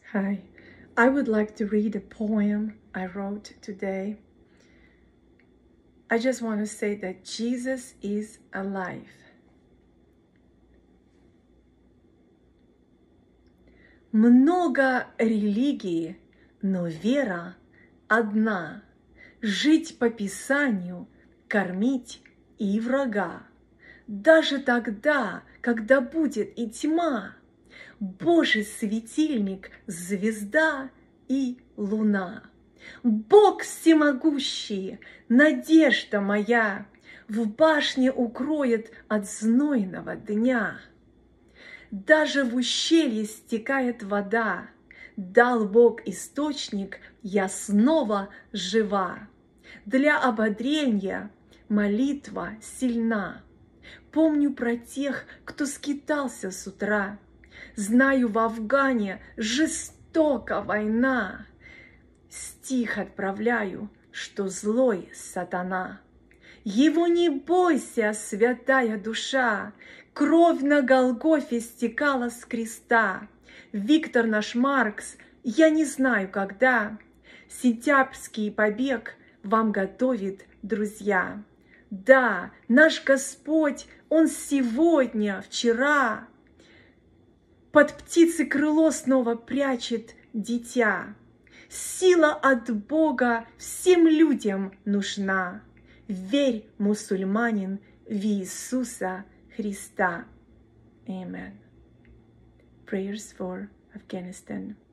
Hi, I would like to read a poem I wrote today. I just want to say that Jesus is alive. Много религий, но вера одна. Жить по Писанию, кормить и врага. Даже тогда, когда будет и тьма, Божий светильник, звезда и луна. Бог всемогущий, надежда моя, в башне укроет от знойного дня. Даже в ущелье стекает вода, дал Бог источник, я снова жива. Для ободрения молитва сильна. Помню про тех, кто скитался с утра. Знаю, в Афгане жестока война. Стих отправляю, что злой сатана. Его не бойся, святая душа, кровь на Голгофе стекала с креста. Виктор наш Маркс, я не знаю, когда сентябрьский побег вам готовит, друзья. Да, наш Господь, Он сегодня, вчера под птицы крыло снова прячет дитя. Сила от Бога всем людям нужна. Верь, мусульманин, в Иисуса Христа. Amen. Prayers for Afghanistan.